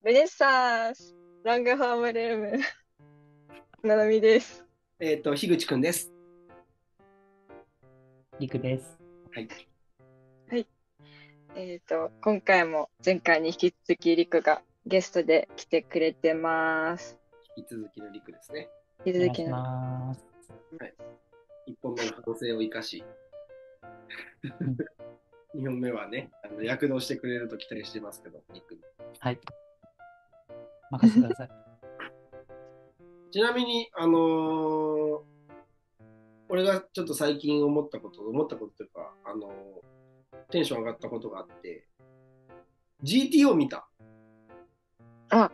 ベネッサス、ラングホームルーム、ななみです。 樋口くんです。 りくです。 はい。 はい。今回も前回に引き続きリクがゲストで来てくれてます。 引き続きのりくですね。 引きお願いし続きのリク。 ます。 はい。1本目の反省を生かし、 うん 2本目はね、躍動してくれると期待してますけど、りくに。 はい。任せてください。 ちなみに、俺がちょっと最近思ったことというか、テンション上がったことがあって、GTO 見たあ、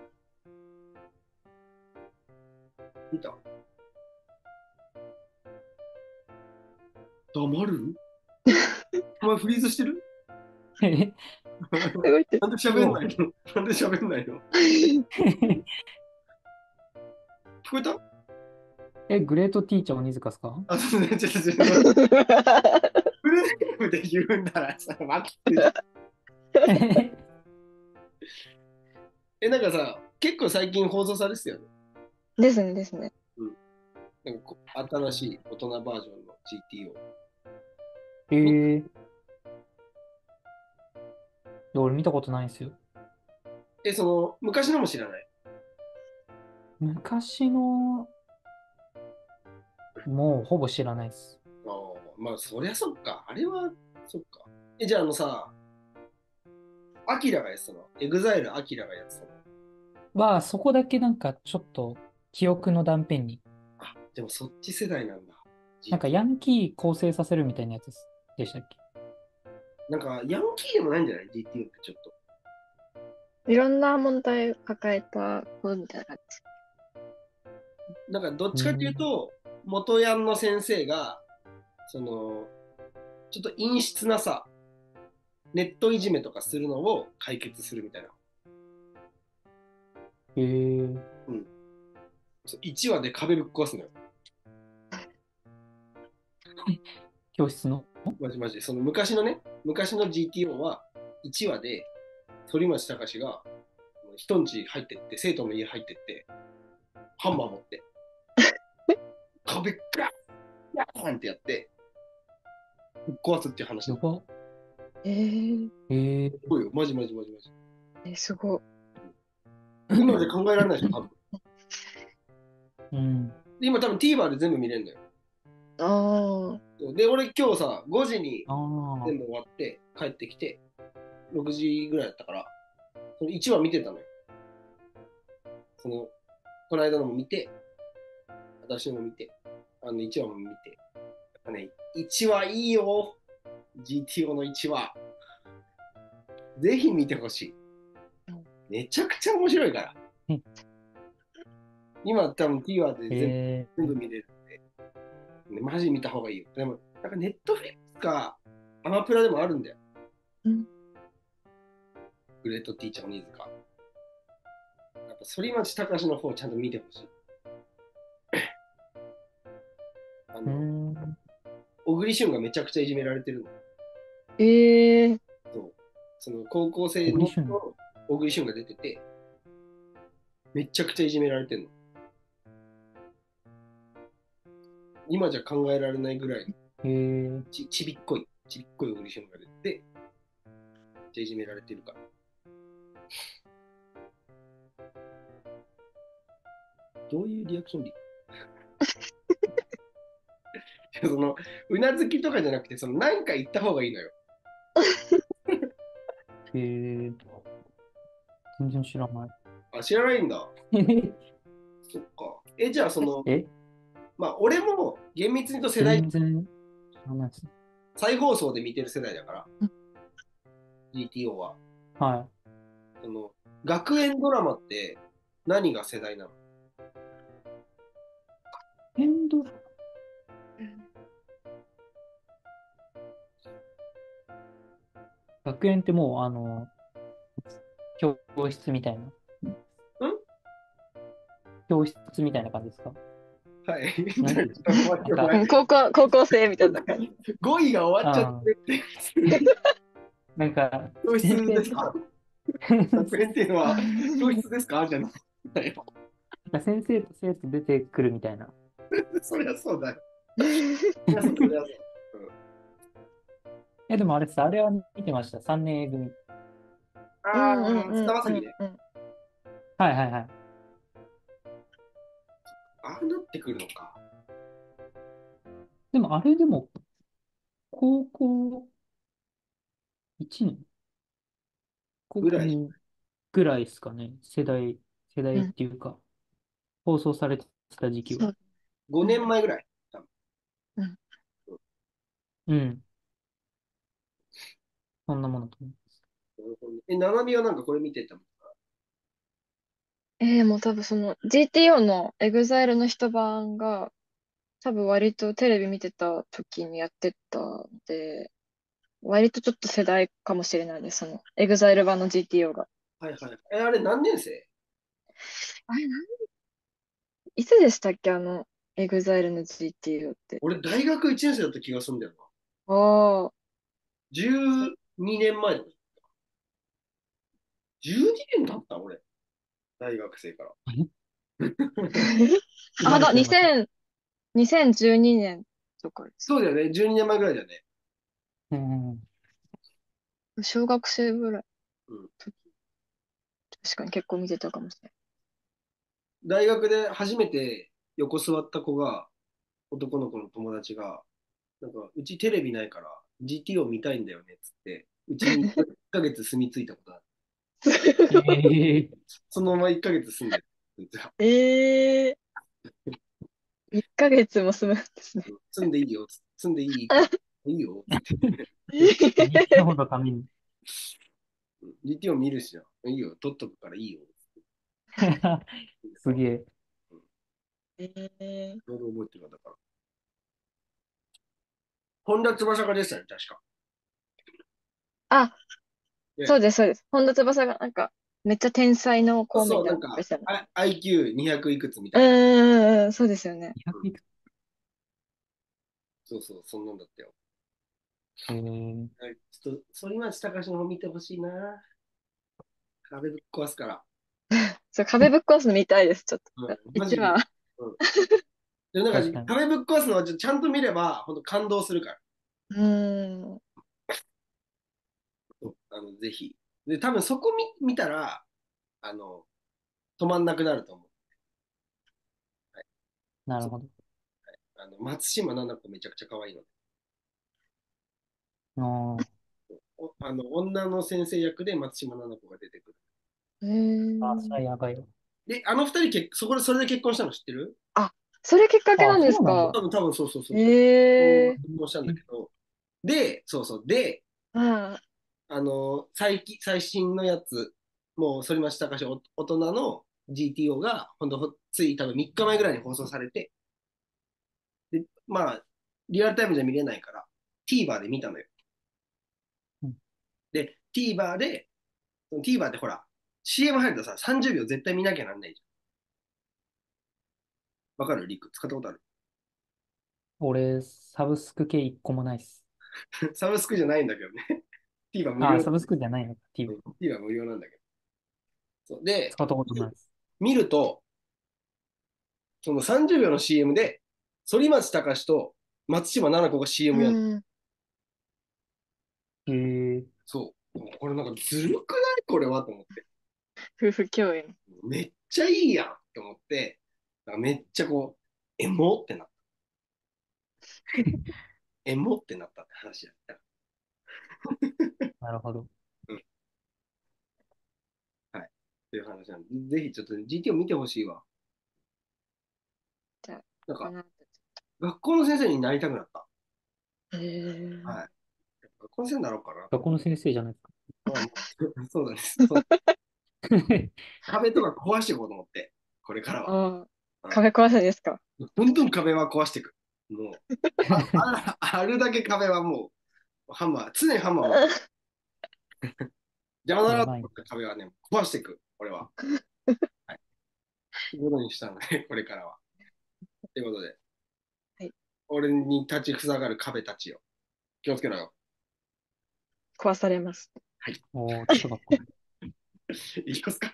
見た黙るお前フリーズしてるすごいって。 なんで喋んないのなんで喋んないの聞こえたグレートティーチャー鬼塚ですか？ あ、そうね、ちょっと、フルネームで言うんならさ、待って。なんかさ、結構最近放送されてたよね。 ですね、ですね。 なんか新しい大人バージョンの GTO。 俺見たことないんですよ。 昔のも知らない。 昔の、もうほぼ知らないです。 まあ、そりゃそっか。あれは、そっか。じゃあアキラがやってたのエグザイルアキラがやってたのそこだけなんかちょっと記憶の断片に、 あ、でもそっち世代なんだ。 なんかヤンキー構成させるみたいなやつでしたっけ？ なんか、ヤンキーでもないんじゃない ?GTO ってちょっと。 いろんな問題を抱えた子みたいな感じ。 なんか、どっちかっていううん。 と、元ヤンの先生が、ちょっと陰湿なさ、ネットいじめとかするのを解決するみたいな。 へえ。 うん。1話で壁ぶっ壊すのよ。 教室の。 マジマジ。昔の GTO は1話で反町隆史が人ん家入ってって、生徒の家入ってって、ハンマー持って、壁ガーンってやって、ぶっ壊すっていう話だ。 やば。 えー、 すごいよ。マジマジマジマジ。 すご今じゃ考えられないでしょ、多分。 うん。 で今多分 TVer で全部見れるんだよ。 い。ああ、 で、俺今日さ、5時にああ。 全部終わって帰ってきて、6時ぐらいだったから、その1話見てたのよ。この間のも見て、私のも見て、1話も見て。1話いいよ。GTO の1話。ぜひ見てほしい。めちゃくちゃ面白いから。 うん今多分 TVer でへ全部見れるんで、マジ見た方がいいよ。でも、なんかネットフリックスかアマプラでもあるんだよ。 うんグレートティーチャー鬼塚。やっぱ反町隆史の方をちゃんと見てほしい。 うん。 小栗旬がめちゃくちゃいじめられてるの。 ええそう。高校生の小栗旬。 小栗旬が出てて、めちゃくちゃいじめられてるの。今じゃ考えられないぐらいへえ。 ちびっこい小栗旬が出てて、めっちゃいじめられてるから。どういうリアクションでうなずきとかじゃなくて、何か言った方がいいのよ。 へえ。全然知らない。 あ、知らないんだ。そっか。じゃあえまあ、俺も厳密に言うと全然知らないですね。 再放送で見てる世代だから、GTO は。 は学園ドラマって何が世代なのい。エンドラ。学園ってもう、教室みたいな。教室みたいな感じですか？ はい。 なんてなんか高校生みたいな感じ。 5位が終わっちゃってって、 なんか、 教室全然ですか学園っていうのは教室ですかじゃないよ。 先生と生徒出てくるみたいな。 そりゃそうだよ。そりゃそう、そりゃそう。 でもあれさ、あれは見てました。3年 A 組。 うんうんああ、 うん菅田将暉ね。 うん。 はいはいはい。 ああなってくるのか。 でもあれでも、高校1年高校ぐらい。 2ぐらいですかね。世代っうん。 ていうか、放送されてた時期は。 そう。う 5 ん。 年前ぐらい。多分うん。 うん。そんなものと思います。 なるほどねななみはなんかこれ見てたのかもう多分その GTO の EXILE の一晩が多分割とテレビ見てた時にやってたので、割とちょっと世代かもしれないです。その EXILE 版の GTO が。 はいはい。あれ何年生あれ、いつでしたっけEXILE の GTO って。 俺大学1年生だった気がするんだよな。 ああ。 12年前だ。12年経った俺。大学生から。 生まあ、 れちゃいました。 2012年とかです。 そうだよね。12年前ぐらいだよね。 うん。 小学生ぐらい。 うん。 確かに結構見てたかもしれ大学で初めて横座った子が、男の子の友達が、なんか、うちテレビないから GTO 見たいんだよねっつって、うちに1ヶ月住み着いたことある。 ええそのまま1ヶ月住んでる。 ない。1ヶ月も住むんですね。 住んでいいよっつって、住んでいいか、いいよっつって。 日曜のために。 GTO 見るしな。いいよ、取っとくからいいよっつって。 すげえ。 うんえー、 ちょうど覚えてるんだから。本田翼が出てたね、確か。 あ、そね、 うです、そうです。本田翼がなんか、めっちゃ天才の子みそう、 たいななんか、 のでしたね。 IQ200 いくつみうたいな。 ん、そうですよね。 うん、 200いくつそうそう、そんなんだったよ。 ええはい、ちょっと、反町隆史の方見てほしいな。壁ぶっ壊すから。 そう、壁ぶっ壊すの見たいです、ちょっと。 マジで。 一話。 うん。でもなんか、 確かに。 壁ぶっ壊すのはちゃんと見れば、本当感動するから。 うん。 ぜひ。で、多分そこ見たら、あの、止まんなくなると思う。はい、そうなるほど。 松島菜々子めちゃくちゃ可愛いので。 あ女の先生役で松島菜々子が出てくる。 あ、そー。 れやばいよ。 で、あの二人それで結婚したの知ってる？ あ、それきっかけあ、 なんでそうなんだ。 すか？ 多分そうそうそうそう。 ええ結婚したんだえ、 けど。で、そうそう。で、 ー。あ最新のやつ、もう反町隆史大人の GTO が、本当つい多分3日前ぐらいに放送されて、で、まあ、リアルタイムじゃ見れないから、TVer で見たのよ。 うん、 で、TVer ってほら、CM 入るとさ、30秒絶対見なきゃなんないじゃん。わかるリク使ったことある？ 俺、サブスク系一個もないっす。 サブスクじゃないんだけどね。TVer 無あ、 料。 サブスクじゃないのか、TV。 TVer 無料なんだけど。そうで、 使ったことないっす。 見ると、その30秒の CM で、反町隆史と松島菜々子がう CM やる。 ん。 ええそう。これなんかずるくないこれはと思って。 夫婦共演。 めっちゃいいやんと思って、めっちゃこう、エモってなった。エモってなったって話だった。 なるほど。 うん。はい。っていう話なんで、ぜひちょっと GT を見てほしいわ。 じゃあ、 なんか、 この後。 学校の先生になりたくなった。 へえ。 はい。学校の先生になろうかなと思って。 学校の先生じゃないですか。 まあまあそうなんです。そう、壁とか壊していこうと思って、これからは。 ああ、 うん。 壁壊すんですか？ どんどん壁は壊していく。もう、あるだけ壁はもう、常にハンマーを邪魔だなとやばい。 思った壁はね、壊していく、これは。はい。ということにしたので、これからは。ということで、 はい。 俺に立ちふさがる壁たちを気をつけろよ。 壊されます。 はい。 おー、ちょっとかっこいい。 いきますか。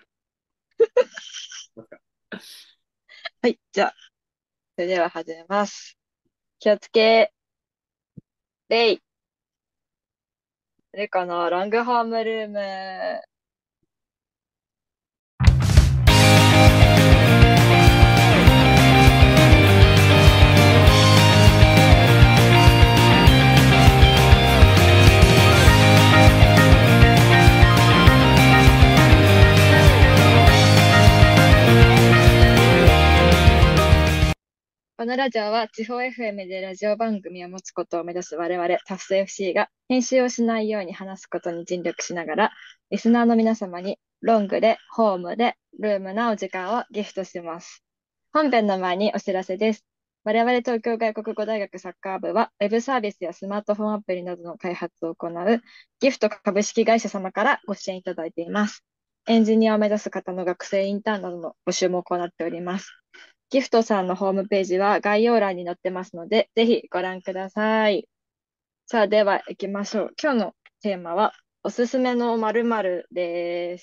はい、じゃあ、それでは始めます。気をつけ、レイ。あれかな、ロングホームルーム。このラジオは地方 FM でラジオ番組を持つことを目指す我々タフス FC が編集をしないように話すことに尽力しながら、リスナーの皆様にロングで、ホームで、ルームなお時間をギフトします。本編の前にお知らせです。我々東京外国語大学サッカー部は、ウェブサービスやスマートフォンアプリなどの開発を行うギフト株式会社様からご支援いただいています。エンジニアを目指す方の学生インターンなどの募集も行っております。ギフトさんのホームページは概要欄に載ってますので、ぜひご覧ください。さあ、では行きましょう。今日のテーマは、おすすめの〇〇です。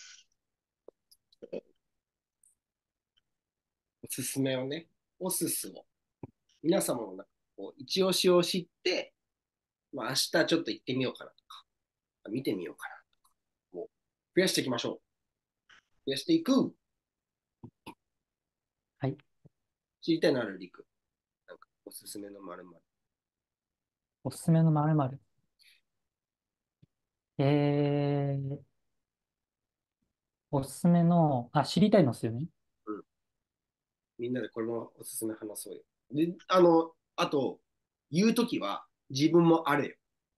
おすすめをね、おすすを、皆様のなんかこう一押しを知って、まあ、明日ちょっと行ってみようかなとか、見てみようかなとか、もう増やしていきましょう。増やしていく。 はい。 知りたいならりく。なんかおすすめの〇〇。 おすすめの〇〇。ー、おすすめの、あ、知りたいのっすよね。 うん。みんなでこれのおすすめ話そうよ。で、あと、言うときは自分もあれよ。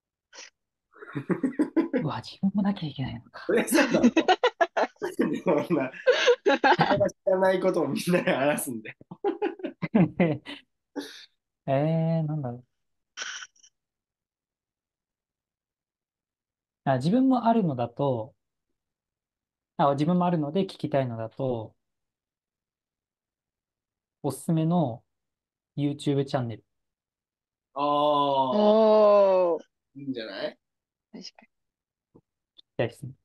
うわ、自分もなきゃいけないのか。 それそうだろ。そんな、人が知らないことをみんなで話すんで。 なんだろう。あ、自分もあるのだと、自分もあるので聞きたいのだと、おすすめの YouTube チャンネル聞きああ、 おー、 いいんじゃない？ 確かたいですね。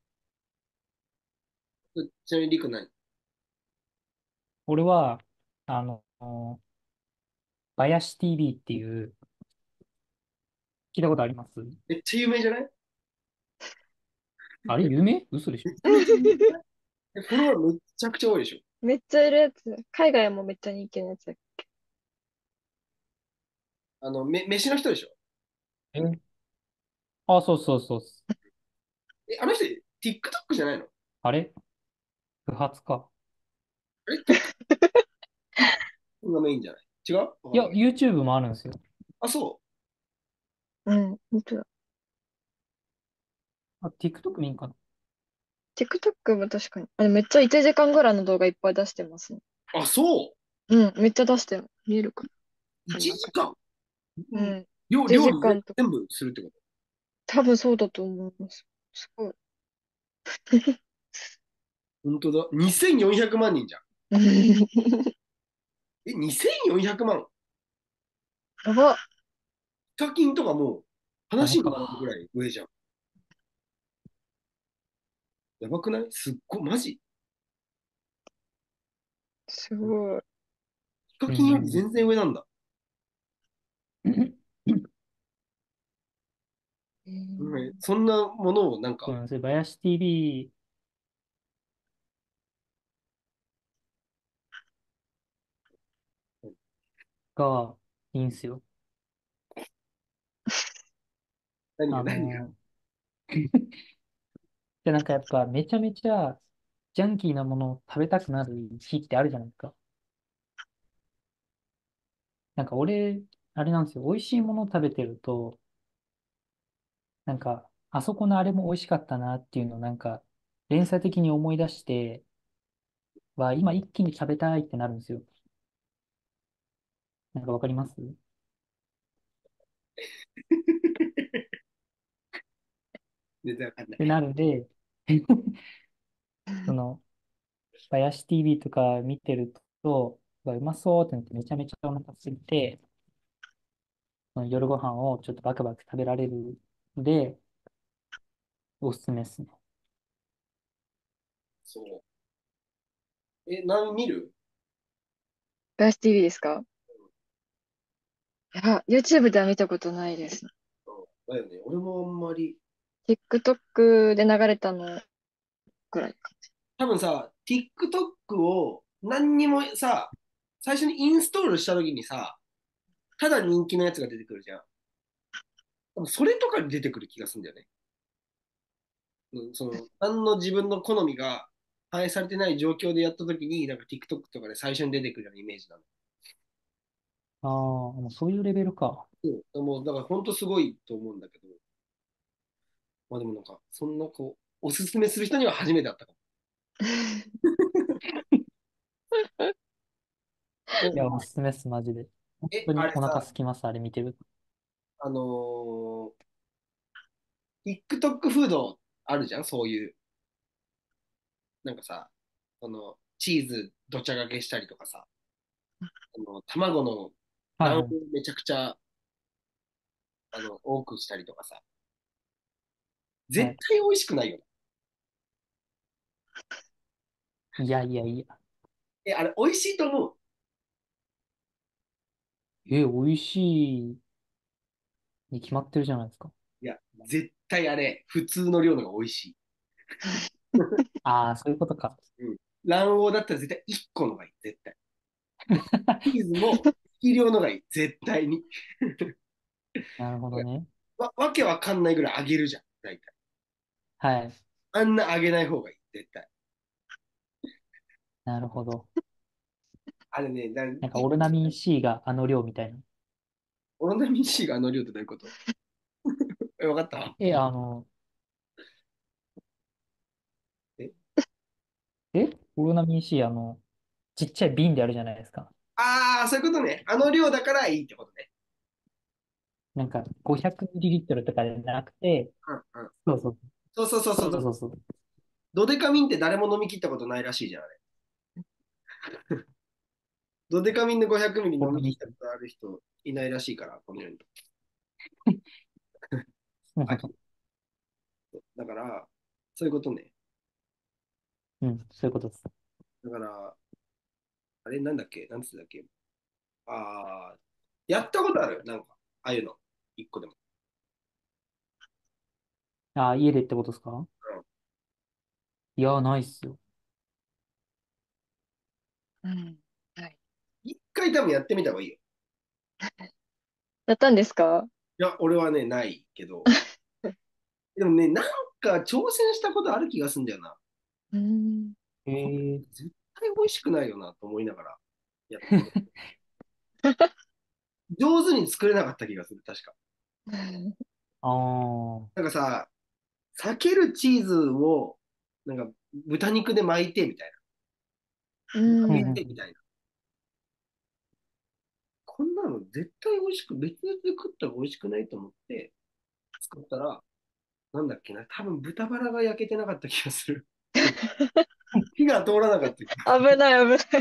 ちなみにりく何？ 俺は、あの、バヤシ TV っていう、聞いたことあります？ めっちゃ有名じゃない？ あれ、有名？嘘でしょ？ めちゃめちゃ有名じゃない？フォロワーめっちゃくちゃ多いでしょ。 めっちゃいるやつ。海外もめっちゃ人気のやつ。 飯の人でしょ。 えあ、そうそうそう。 あの人、TikTok じゃないの？ あれ不発か。 あれ TikTok がメインじゃない？違う？わかいや、 んない。 YouTube もあるんですよ。 あ、そうん、本当だ。 TikTok 見んかな。 TikTok も確かに。めっちゃ1時間ぐらいの動画いっぱい出してますね。 う。あ、そう。 うん、めっちゃ出してる。見えるかな、 1 真ん中。 時間。うん。 うん。1 料理時間とか。 全部するってこ多分そうだと思います。すごい。 と？本当だ。2400万人じゃん。2400万。 やば。 ヒカキンとかもうダメ話にならないぐか。 らい上じゃん。やばくない？すっごい、マジ？ すごい。 ヒカうんキンより全うん然上なんだ。 うん。 えーそんなものをなんか、 そうなんですよ。バヤシ TV がいいんすよ。あ何が？ の、で、なんかやっぱめちゃめちゃジャンキーなものを食べたくなる日ってあるじゃないですか。なんか俺、あれなんですよ。美味しいものを食べてると、なんか、あそこのあれも美味しかったなっていうのをなんか、連鎖的に思い出して、今一気に食べたいってなるんですよ。なんかわかります？ 全然わかんなで、 い。 なるんで、その、バヤシ TV とか見てると、うまそうってなってめちゃめちゃお腹空いて、その夜ご飯をちょっとバクバク食べられるので、おすすめですね。 そう。何見る？ ガス TV ですか？いや、YouTube では見たことないです。 うんだよね。俺もあんまり。 TikTok で流れたのくらいか。 多分さ、TikTok を何にもさ、最初にインストールした時にさ、ただ人気のやつが出てくるじゃん。多分それとかに出てくる気がするんだよね。うん、何の自分の好みが反映されてない状況でやった時に、なんか TikTok とかで最初に出てくるようなイメージなの。 ああ、もうそういうレベルか。 そうもう、だから本当すごいと思うんだけど、まあでもなんか、そんなおすすめする人には初めてだったかも。 いや、おすすめっす、マジで。本当にお腹あれさ、 空きます、あれ見てると。 あのTikTok フードあるじゃん、そういう。なんかさ、チーズどちゃがけしたりとかさ、卵の卵黄はいはい。 めちゃくちゃ、多くしたりとかさ、絶はい。 対美味しくないよね。 いやいやいや。 あれ美味しいと思う？ 美味しいに決まってるじゃないですか。 いや、絶対あれ、普通の量のが美味しい。 ああ、そういうことか。 うん。卵黄だったら絶対1個のがいい、絶対。チーズも適量のがいい、絶対に。 なるほどね。 わけわかんないぐらい揚げるじゃん、大体。 はい。 あんな揚げない方がいい、絶対。 なるほど。 あれね、 なんかオロナミン C があの量みたいな。 オロナミン C があの量ってどういうこと？わかった？えオロナミン C、ちっちゃい瓶であるじゃないですか。 ああー、そういうことね。あの量だからいいってことね。 なんか 500ml とかじゃなくて、 うんうん。 そうそう。 そうそうそうそう。 そうそうそう。 ドデカミンって誰も飲み切ったことないらしいじゃん、あれ。ドデカミンで500ミリ飲み切ったことある人いないらしいから、この世に。あだから、そういうことね。 うん、そういうことです。 だから、あれなんだっけなんつうんだっけ？ああ、やったことあるなんか、ああいうの。一個でも。 ああ、家でってことですか？ うんいやー、ないっすよ。 うん。はい。 一回多分やってみた方がいいよ。 やったんですか？ いや、俺はね、ないけど。でもね、なんか挑戦したことある気がするんだよな。 うん。 えこれー、 絶対美味しくないよなと思いながらやったこと。上手に作れなかった気がする、確か。 ああ、 なんかさ、避けるチーズを、なんか豚肉で巻いてみたいうな。揚げうんうんん。 てみたいな。こんなの絶対美味しく、別々で食ったら美味しくないと思って作ったら、なんだっけな、多分豚バラが焼けてなかった気がする。火が通らなかった気がする。 危ない危ない。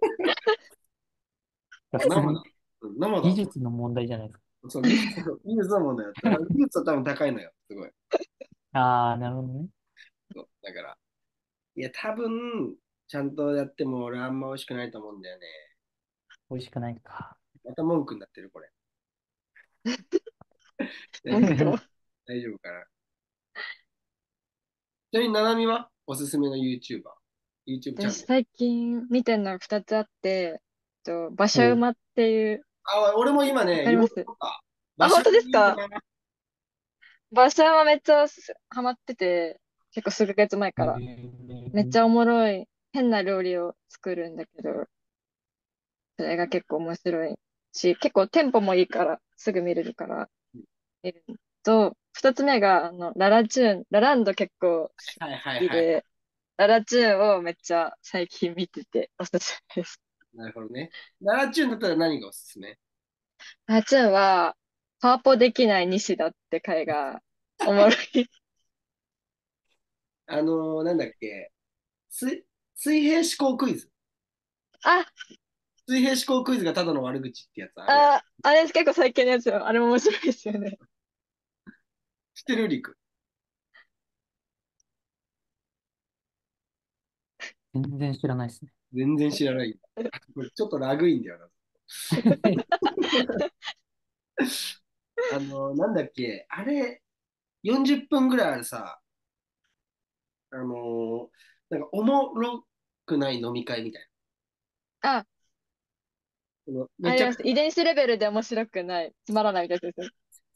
普通に生だ。生だ。 技術の問題じゃないですか。 そう、技術の問題だった。技術は多分高いのよ、すごい。 ああ、なるほどね。 そうだから、いや、多分、ちゃんとやっても俺あんま美味しくないと思うんだよね。 美味しくないか。 また文句になってる、これ。大丈夫、 文句を。 大丈夫かな。ちなみに、ななみはおすすめの YouTuber、YouTube チャンネル。 私最近見てるのが2つあって、馬車お、 馬っていう、 あ、俺も今わね、言おうとかります？ 思った。馬あ、 車本当ですか？ いいな。 馬車馬めっちゃハマってて、結構数ヶ月前えから。めっちー、 ゃおもろい、変な料理を作るんだけど、それが結構面白いし、結構テンポもいいから、すぐ見れるから、見るのと、2つ目が、ララチューン、ラランド結構好はいはいはい。 きで、ララチューンをめっちゃ最近見てて、おすすめです。 なるほどね。奈良チューンだったら何がおすすめ？ ララチューンは、パワポできない西田って回が、おもろい。 なんだっけ、水、水平思考クイズ。 あ、 水平思考クイズがただの悪口ってやつ、あれ。 あれ結構最近のやつよ。あれも面白いですよね。 知ってるリク？ 全然知らないですね。 全然知らない。これちょっとラグいんだよな。なんだっけ、あれ、40分ぐらいあるさ、あのなんかおもろくない飲み会みたいあ、 な。めちゃくちゃあります。遺伝子レベルで面白くない。つまらないみたいなやつですね。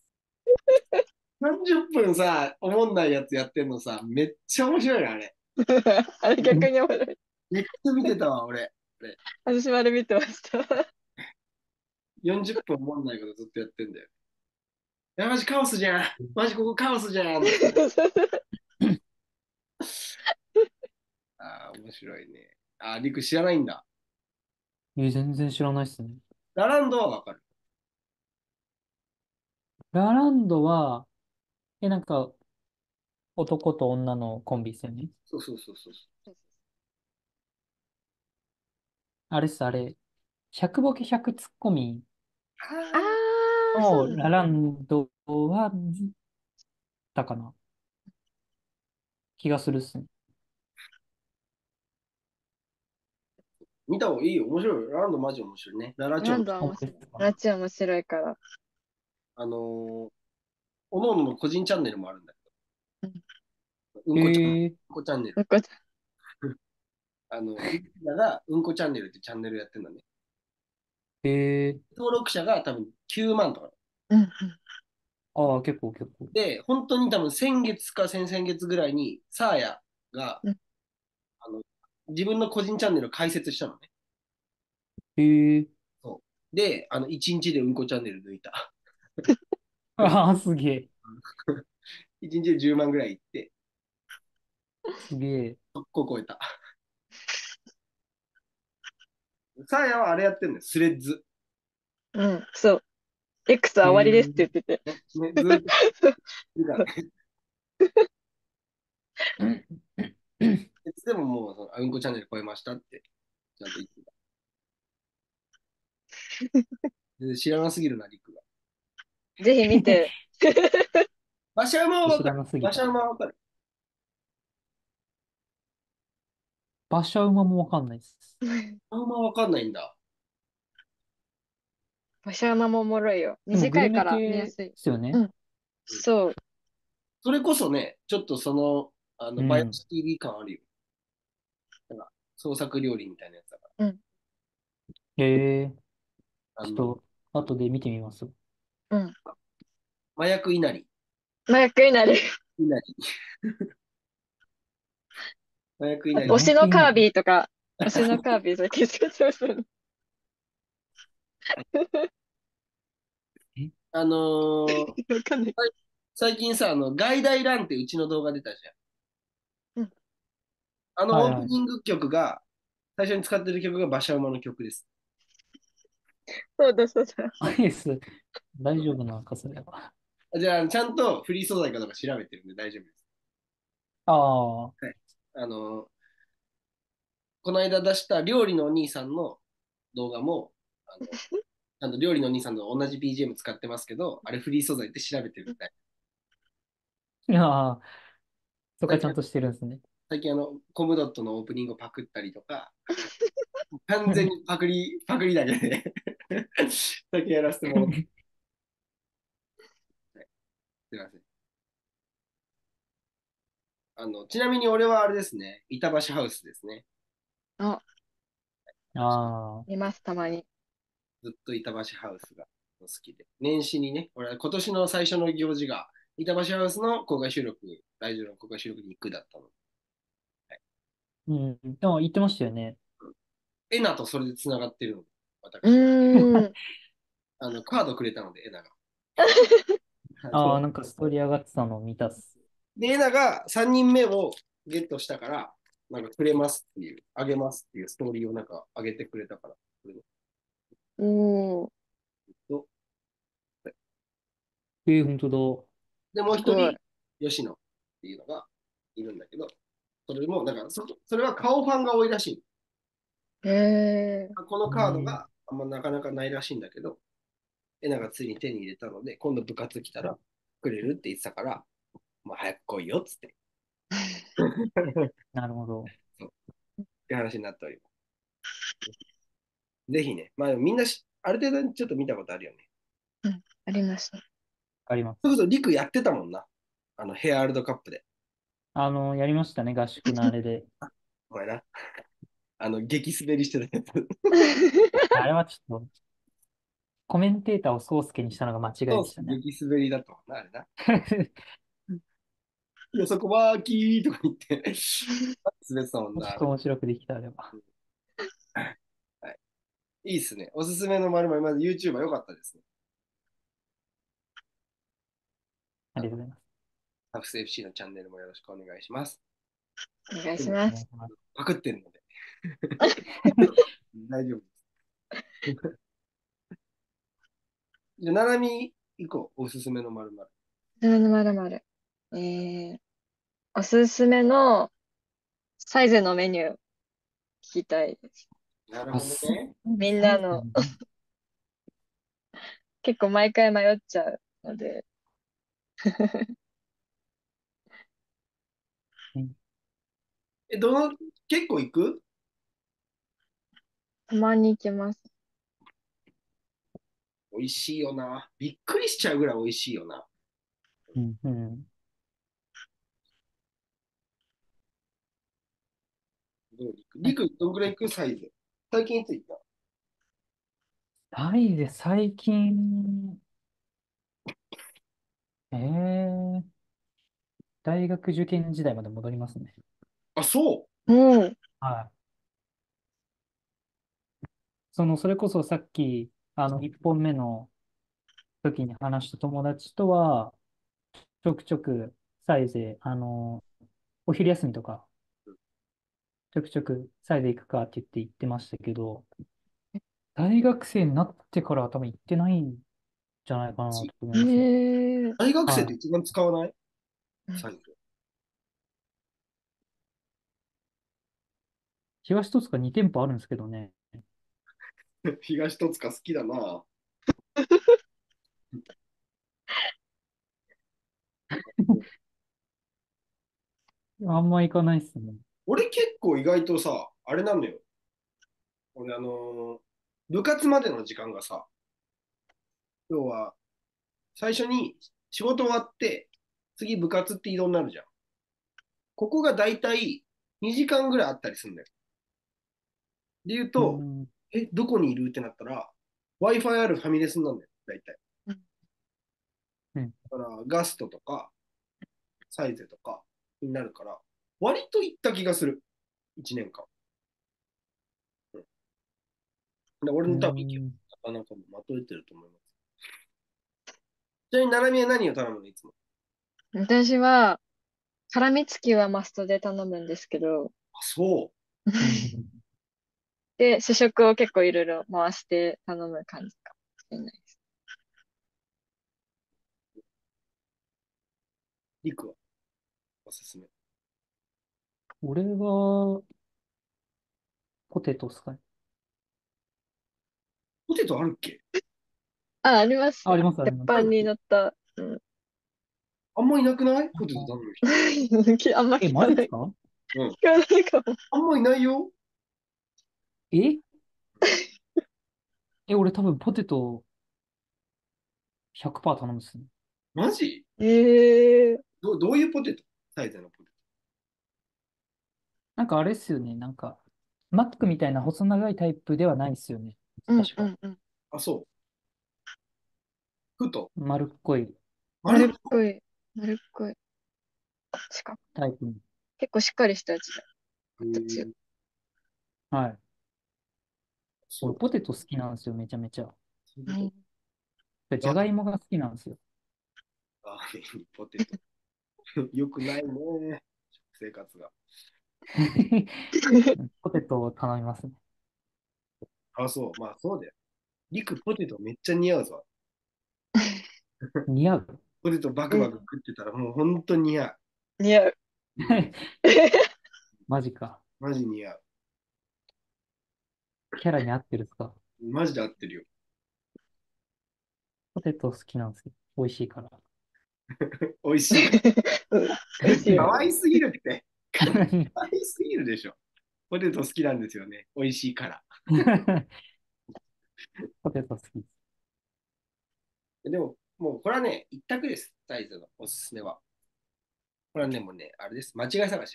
30分さ、おもんないやつやってんのさ、めっちゃ面白いな、あれ。 あれ逆に面白い。 めっちゃ見てたわ、俺。あれ私もあれ見てました。 40分おもんないことずっとやってんだよ。いや、マジカオスじゃん。マジここカオスじゃん。つって。ああ、面白いね。ああ、リク知らないんだ。 全然知らないですね。 ラランドはわかる。 ラランドは、なんか、男と女のコンビですよね。 そうそうそうそう。 あれっす、あれ、100ボケ100ツッコミあああ、そうなんだ。 のラランドは、だかな気がするっすね。 見た方がいいよ。面白い。ラランドマジ面白いね。ララチョン。 ランドは面白い。 本当ですか？ ラチ面白いから。 あのー、おのおのの個人チャンネルもあるんだけうん。 ど、うんこちゃん、うんえこチャンネル。 なんか、 みんながうんこチャンネルってチャンネルやってるんだね。 ー、 登録者が多分9万とか。 うん、 ああ、結構結構。 で、本当に多分先月か先々月ぐらいに、サーヤがうん。 あの自分の個人チャンネルを開設したのね。 えー、 そうで、1日でうんこチャンネル抜いた。 ああ、すげえ、 1日で10万ぐらいいって、 すげえ。 速攻超えた。サーヤはあれやってんのよ、スレッズ。 うん、そう。X は終わりですって言ってて。 ね、ずーっといるからね。いつでももううんこチャンネル超えましたって、ちゃんと言ってた。で知らなすぎるな、リクが。 ぜひ見て。 馬車馬はわ知かる。馬らなすぎた。 車馬はわかる。 馬車馬もわかんないです。 馬馬はわかんないんだ。 馬車馬もおもろいよ。 でもグルメ短いから見や系ですい。 すよね。 うん、 うん、 そう。 それこそね、ちょっとバイオうん。 ス TV 感あるよ。なんか創作料理みたいなやつだかうん、 えー、 ら。 ちょっと、後で見てみます。 うん。 麻薬いなり。 麻薬になる。 いなり。麻薬いあと、 なり。 麻推しのカー薬いなり。 ビィとか、推しのカービィ最近使ってますよね。 えあのーわかんない。 最近さ、ガイダイランってうちの動画出たじゃん。 うん。 オープはいはい。 ニング曲が、最初に使ってる曲が馬車馬の曲です。 そうだ、そうだ。 アイス、大丈夫なのか、それは。 じゃあ、ちゃんとフリー素材かどうか調べてるんで大丈夫です。 ああ、 はい。あのーこの間出した料理のお兄さんの動画も、あの、料理のお兄さんと同じ BGM 使ってますけど、あれフリー素材って調べてるみたい。 いやー、そこ最近、 はちゃんとしてるんですね。 最近コムドットのオープニングをパクったりとか、完全にパクリだけでだけやらせてもらって、すいません。ちなみに俺はあれですね、板橋ハウスですね。 あ、 あ見ます、たまに。 ずっと板橋ハウスが好きで。年始にね、俺は今年の最初の行事が、板橋ハウスの公開収録、大丈夫の公開収録に行くだったの。はい、 うん。でも言ってましたよね。 エナとそれでつながってるので、 う私。 ーん。 カードくれたので、エナが。 ああ、なんかストーリー上がってたのを見たっす。 で、エナが3人目をゲットしたから、なんかくれますっていう、あげますっていうストーリーをなんかあげてくれたから、これねおー、 と本当だ。 で、もうすごい。 一人、吉野っていうのがいるんだけど、それも、なんかそれは顔ファンが多いらしい。 へえ。 このえカードー、 があんまなかなかないらしいんだけど、エナがついに手に入れたので、今度部活来たらくれるって言ってたから、まあ、早く来いよっつって。 なるほど。 そういう話になっております。ぜひね、まあみんなある程度ちょっと見たことあるよね。 うん、ありますね。 あります。 それこそ、リクやってたもんな。ヘアワールドカップで。 やりましたね、合宿のあれで。 お前な。激滑りしてたやつ。 あれはちょっと、コメンテーターを宗介にしたのが間違いそうっす、 でしたね。 激滑りだったもんな、あれな。いや、そこワーキーとか言って、滑ってたもんな。 もうちょっと面白くできた、あれば。 はい、いいっすね。おすすめのまるまる、まず YouTuber 良かったですね。 ありがとうございます。 タフス FC のチャンネルもよろしくお願いします。 お願いでもします。 お願いします。 パクってるので大丈夫です。じゃあ、ななみ行こう。おすすめのまるまる。 まるまる。えー、おすすめのサイズのメニュー聞きたいです。 なるあ、 ほどね。 みんサイズなの結構毎回迷っちゃうので、 ね。 え、結構行く？ たまに行きます。 美味しいよな。びっくりしちゃうぐらい美味しいよな。 うんうん。 どうリク、どんぐらい行くサイズ？最近いつ行った？ タイで最近、大学受験時代まで戻りますね。 あ、そうん。 はい。それこそさっき、1本目の時に話した友達とは、ちょくちょくサイゼ、お昼休みとか、ちょくちょくサイゼ行くかって言ってましたけど、大学生になってからは多分行ってないんじゃないかなと思いへますね。 え。 大学生っては一番使わないうん、 サイズ？ い。東戸塚2店舗あるんですけどね。 東戸塚好きだな。 あんま行かないっすね。 俺結構意外とさ、あれなんだよ。俺部活までの時間がさ、要は最初に仕事終わって、次部活って移動になるじゃん。ここがだいたい2時間ぐらいあったりするんだよ。で言うと、 うん。 どこにいるってなったら、Wi-Fi あるファミレスなんだよ、だいたい。 うん、 うん。 だから、ガストとか、サイゼとかになるから、割と行った気がする。1年間。うん、で俺うの多分、 ん。 なかなかもまとえてると思います。ちなみに、ななみは何を頼むのいつも？ 私は、辛味付きはマストで頼むんですけど、 あ、そうん。 で、主食を結構いろいろ回して頼む感じかもしれないです。 う。リクはおすすめ。 俺は、ポテトっすかね。 ポテトあるっけ？ あ、ありますあ、ありよ。 ます、あります。 鉄板に乗った。うん。 あんまいなくないポテト頼む人？ あんま聞かない。 マジっすか？ うん。 聞かないかも。 あんまいないよ。 え俺多分ポテト100%頼むっすね。 マジ？ ええ、 どういうポテト？サイズのポテなんかあれっすよね。なんか、マックみたいな細長いタイプではないっすよね。 うん確か。 うんうん。 ト？あ、そう。ふと。 丸っこい丸っ丸っここい。丸っこい。しかも、 タイプに。 結構しっかりしたやつだ。 い。 形が。 はい。俺そう。 ポテト好きなんですよ、めちゃめちゃ。 そういうこうん。 でじゃがいもが好きなんですよ。 と。ラーメンにポテト。よくないね。食生活が。 ポテトを頼みますね。 あ、そう。まあ、そうだよ。リク、ポテトめっちゃ似合うぞ。 似合う？ ポテトバクバクうん。 食ってたらもう本当に似合う。 似合う。 うん。 マジか。 マジ似合う。 キャラに合ってるっすか？ マジで合ってるよ。 ポテト好きなんですよ。美味しいから。 美味しいかうん。美味しいら。 よね。 可愛すぎるって。可愛すぎるでしょ。 ポテト好きなんですよね。美味しいから。 ポテト好きです。 でも、もうこれはね、一択です。サイズのおすすめは。これはね、もうね、あれです。間違い探しです。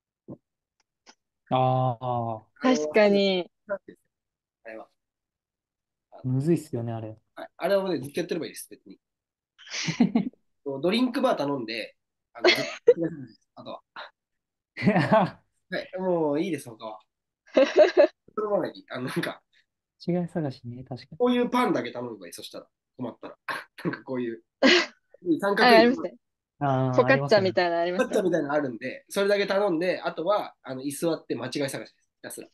ああ、 確かに。 なんですよあれは。あむずいっすよね、あれ。 はいあれをね、ずっとやってればいいです、別に。ドリンクバー頼んで、ずっと間違い探しです。あとは。はい、もういいです、他は。頼まないでいい。なんか、 違い探しね、確かこういうパンだけ頼めばいい、そしたら。困ったら。なんかこういう三あ、 角いありますね。 に。ああ、あフォカッりますよね。 チャみたいなのありますね。 カッチャみたいなのあるんで、それだけ頼んで、あとは、居座って間違い探しです。ひたすら。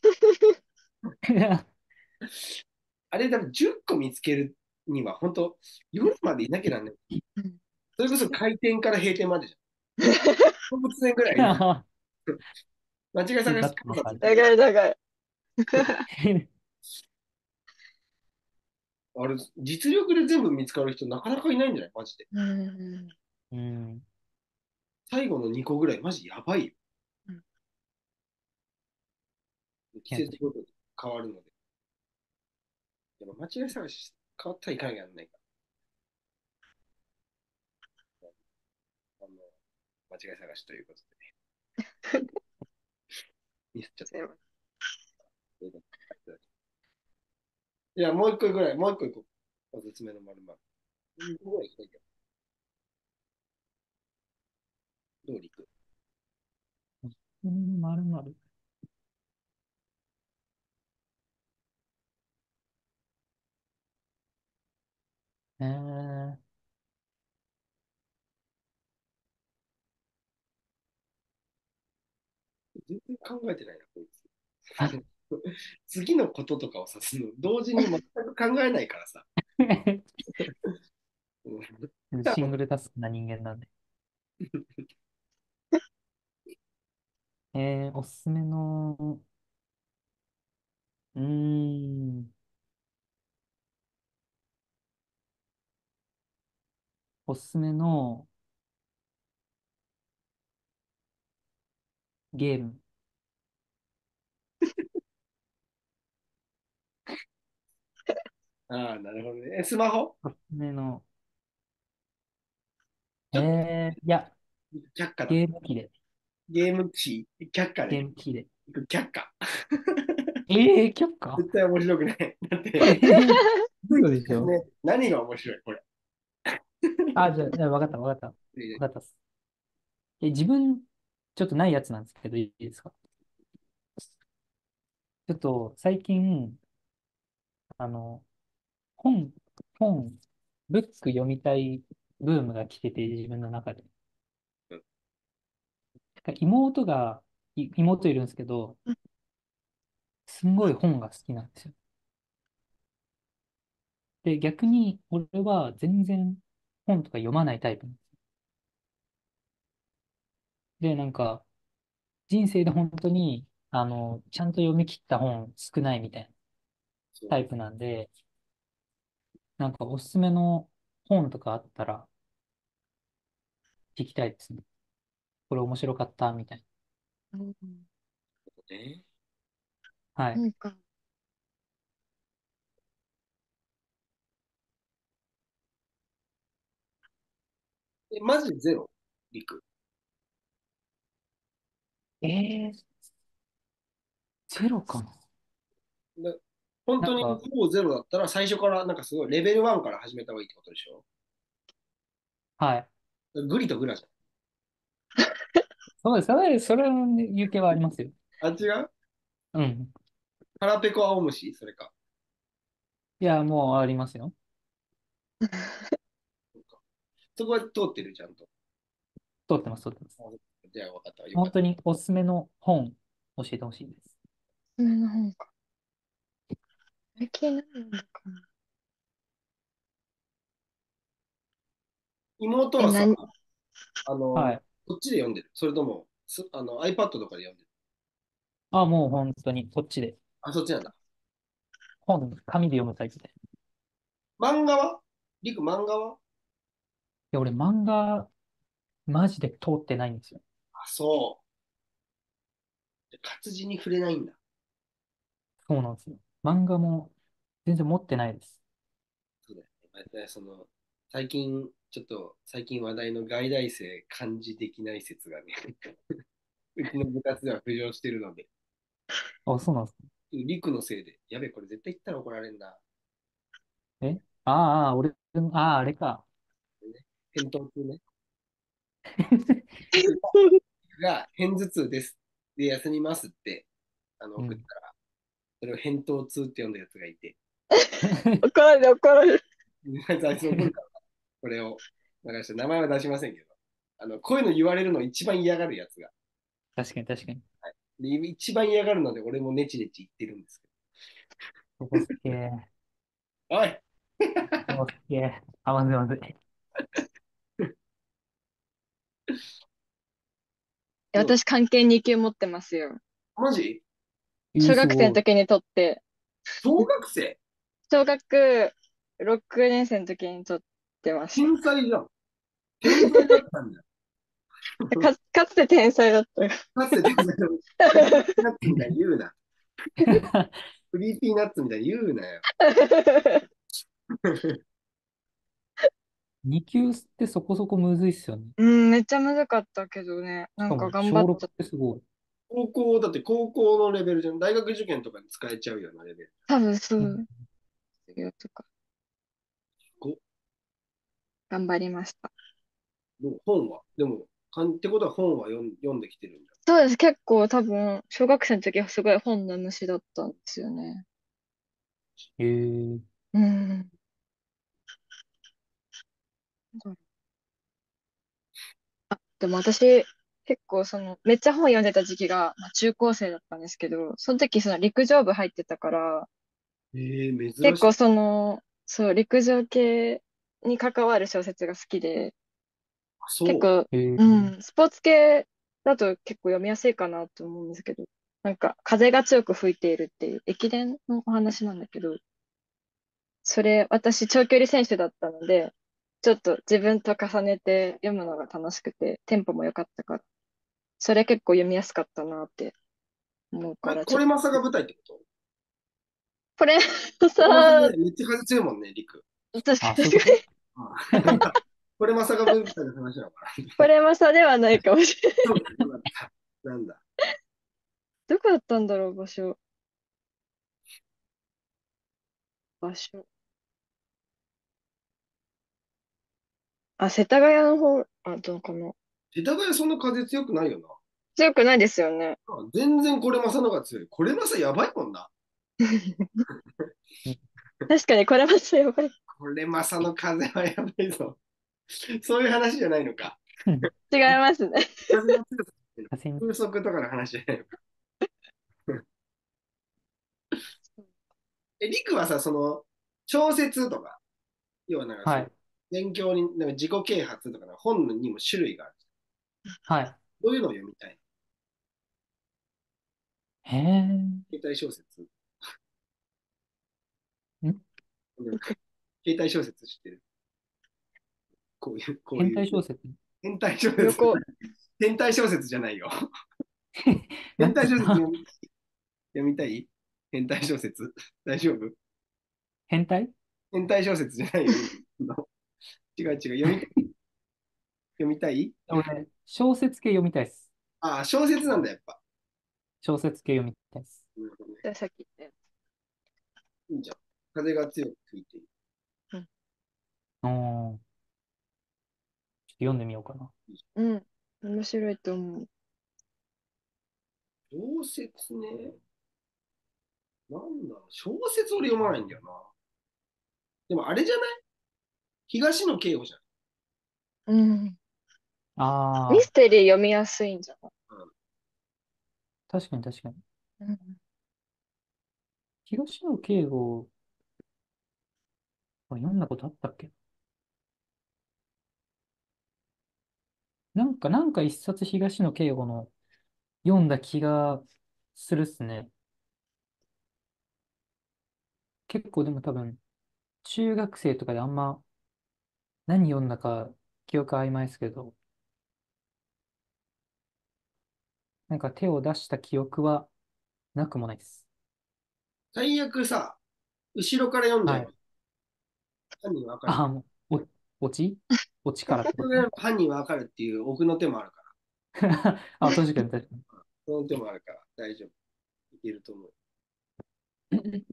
あれ、多分10個見つけるには、本当夜までいなきゃなんない。 うん。 それこそ開店から閉店までじゃん。動物園ぐらいいない。間違い探しだってます、あれ。 長い長い。 あれ、実力で全部見つかる人なかなかいないんじゃないマジで。 うん。 うん。 最後の2個ぐらい、マジやばいよ。季いや、確かに。 節ごとに変わるので。でも間違い探し変わったらいかなきゃなんないから。間違い探しということでね。ミスっちゃった。 すいません。 いや、もう一個ぐらい、もう一個いこう。おすすめの丸々。2個ぐらいいきたいけど、どうリクまるまる。ー、 全然考えてないな、こいつ。 あ次のこととかを指すの、同時に全く考えないからさ。うんシングルタスクな人間なんで。おすすめの、うーん、おすすめのゲーム。 ああ、なるほどね。スマホおすすめの、 ちょっといや、 却下だ。 ゲーム機で、 ゲーム機、却下で。 ゲーム機で。 却下。 却下。 絶対面白くない。だって、 そうでしょ。 ね、何が面白いこれ。 あ、じゃあ、わかった、わかった。わかったっす。自分、ちょっとないやつなんですけど、いいですか？ちょっと、最近、あの、本、本、ブック読みたいブームが来てて、自分の中で。妹が、妹いるんですけど、すんごい本が好きなんですよ。で、逆に、俺は全然本とか読まないタイプなんですよ。で、なんか、人生で本当に、ちゃんと読み切った本少ないみたいなそうタイプなんで、なんかおすすめの本とかあったら聞きたいですね。これ面白かったみたいうん。 ね。 な。はい。 なんか、 マジでゼロリク。 ー、ゼロかな。 で本当にほなんか、 ぼゼロだったら、最初からなんかすごいレベル1から始めた方がいいってことでしょはい。 グリとグラじそうです。それの行方はありますよ。 ゃん。あ、違ううん。 腹ペコ青虫それか。 いや、もうありますよ。 そうかそこは通ってる、ちゃんと。 通ってます、通ってます。 あじゃあ分かったわ。よかった。 本当におすすめの本教えてほしいです。 うんの本か。最近何読んだかな。え、 妹はさ、 はい。 こっちで読んでる。それとも、iPad とかで読んでる。 あ、もう本当にこっちで。 あ、そっちなんだ。 紙で読むタイプで。い漫画はリク、漫画はや、俺漫画、マジで通ってないんですよ。 あ、そう。 活字に触れないんだ。 そうなんですよ。漫画も全然持ってないです。 そうだよね。また最近話題の外来生漢字できない説がね、うちの部活では浮上してるので、 あ、そうなんですか。 陸のせいで、やべえ、これ絶対言ったら怒られるんだ。 えああ、あれか。 ね、返答中ね。が、片頭痛です。で、休みますって、送っうん。 たら、それを返答痛って呼んだやつがいて、 怒られる、怒られる。 あいつ怒るから、これを流して、名前は出しませんけど、こういうの言われるの一番嫌がるやつが、 確かに確かに。 はい、で一番嫌がるので、俺もネチネチ言ってるんですけそこすげえ。 ど、おい、 そこすげえ。あ、まずいまずい。 どう私、関係2級持ってますよ。 マジ小学生のすごい。 時に取って、 小学生小学6年生の時に取ってました。 天才じゃん。天才だったんだよ。 かつて天才だったよ。 かつて天才だった。クリーピーナッツみたいに言うな。クリーピーナッツみたいに言うなよ。 2級ってそこそこむずいっすよね。 うん、めっちゃむずかったけどね。 しかなんかも小6っ頑張っちゃった。 てすごい。 だって高校のレベルじゃん。大学受験とかに使えちゃうようなレベル。 多分そうんう。授業とかご頑張りました。 本はでも、ってことは本は読んできてるんだ。 そうです。結構多分、小学生の時はすごい本の虫だったんですよね。 へえ。 うん。でも私、結構めっちゃ本読んでた時期が、まあ、中高生だったんですけど、その時陸上部入ってたから、 珍しい。 結構そう、陸上系に関わる小説が好きで、 あ、そ結構、 へえ。 うん、スポーツ系だと結構読みやすいかなと思うんですけど、なんか風が強く吹いているっていう駅伝のお話なんだけど、私長距離選手だったので、ちょっと自分と重ねて読むのが楽しくて、テンポも良かったから、それ結構読みやすかったなって思うう。 から、ちょっこれマサが舞台ってこと？ これこれマサさ、 ね、めっちゃ風強いもんね、陸。 確かあ、 に、 そういうこと。 なんかこれマサが舞台の話なのかこれも差ではないかもしれない。 な。そうだった。なんだ。 どこだったんだろう、場所。場所。あ、世田谷の方、どうかな。 世田谷そんな風強くないよな。 強くないですよね。 全然これマサの方が強い。これマサやばいもんな。 うん。 確かにこれもやばい。 これマサの風はやばいぞ。そういう話じゃないのか。 違いますね。 風の強さっていうの風に。 風速とかの話じゃないのか。陸はさ、小説とか、要はなんかはい。 勉強に、なんか自己啓発とかの本にも種類がある。 はい。 どういうのを読みたい？ へえ。 携帯小説。 んなんか携帯小説知ってる？こう変いう、 態小説。 変態小説。 横。 変態小説じゃないよ。変なんて態小説言った？ 読みたい？変態小説大丈夫？ 変態。 変態小説じゃないよ。違う違う。読みたい。 俺、小説系読みたいです。 ああ、小説なんだ、やっぱ。 小説系読みたいです。 なるほどね。 じゃあさっき言ったやいいじゃん。風が強く吹いている。 つ。うん。 おー、ちょっと読んでみようかな。 うん。面白いと思う。 小説ね。なんだろう。小説俺読まないんだよな。でもあれじゃない？東野圭吾じゃん。 うん。ミああ、 ステリー読みやすいんじゃない？ うん、 確かに確かに。 うん。 東野圭吾、これ読んだことあったっけ？なんか一冊東野圭吾の読んだ気がするっすね。結構でも多分、中学生とかであんま何読んだか記憶曖昧ですけど、 なんか手を出した記憶はなくもないです。 最悪さ、後ろから読んじゃえばはい。 犯人わかる。 あ、もう、落ちからってことね。 犯人わかるっていう奥の手もあるから、 あ、確かに確かその手もあるから大丈夫。いけると思う。 に。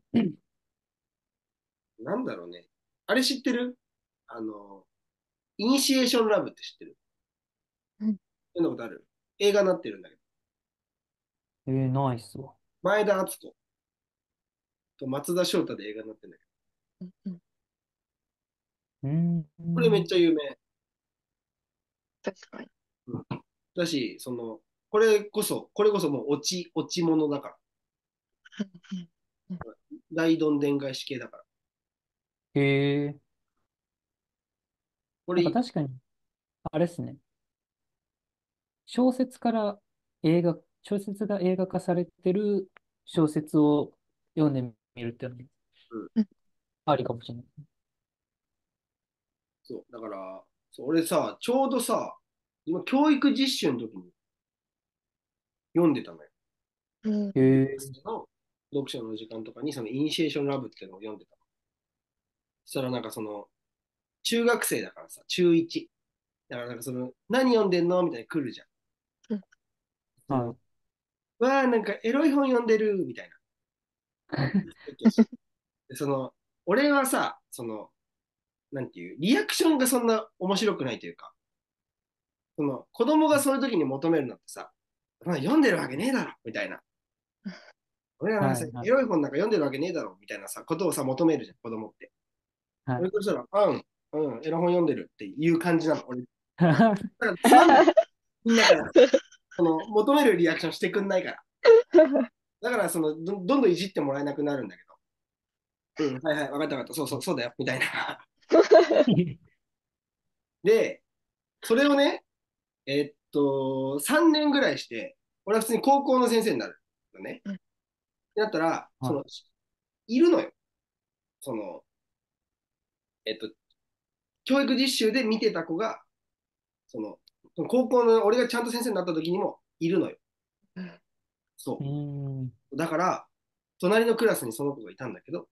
なんだろうね。あれ知ってる？あの、イニシエーションラブって知ってる？ うん。 読んだことある？映画になってるんだけど、 ナイスわ。 前田敦子と松田翔太で映画になってるんだけうん。 うーん。 ど、これめっちゃ有名。 確かに。 うん、だし、これこそもう落ち物だから。 うん。 大どんでん返し系だから。 へえ。なんかこれ、 確かに、あれですね。小説から小説が映画化されてる小説を読んでみるっていうのもうん、 うん。 ありかもしれない。 そう、だから、そう俺さ、ちょうどさ、今、教育実習の時に読んでたのよ。 うん。 へえ。 の読書の時間とかに、そのイニシエーションラブっていうのを読んでたの。そしたらなんかその、中学生だからさ、中1。だからなんかその、何読んでんのみたいに来るじゃん。 うん。 その、 はわあ、なんかエロい本読んでるみたいな。でその、俺はさ、その、なんていう、リアクションがそんな面白くないというか、その、子供がそういう時に求めるのってさ、まあ、読んでるわけねえだろみたいな。俺らい。 なんかさ、 はい。はい。 エロい本なんか読んでるわけねえだろみたいなさ、ことをさ、求めるじゃん、子供って。 はい。 俺としたら、うん、うん、エロ本読んでるっていう感じなの。俺、だからつまんない。みんなから、その、求めるリアクションしてくんないから。だから、その、どんどんいじってもらえなくなるんだけど、うん、はいはい、わかったわかった、そうそう、そうだよ、みたいな。で、それをね、3年ぐらいして、俺は普通に高校の先生になるのね。だったら、その、 はい。 いるのよ。その、えっと、教育実習で見てた子が、その、高校の、俺がちゃんと先生になった時にもいるのよ。 うーそん。 う。だから、隣のクラスにその子がいたんだけど、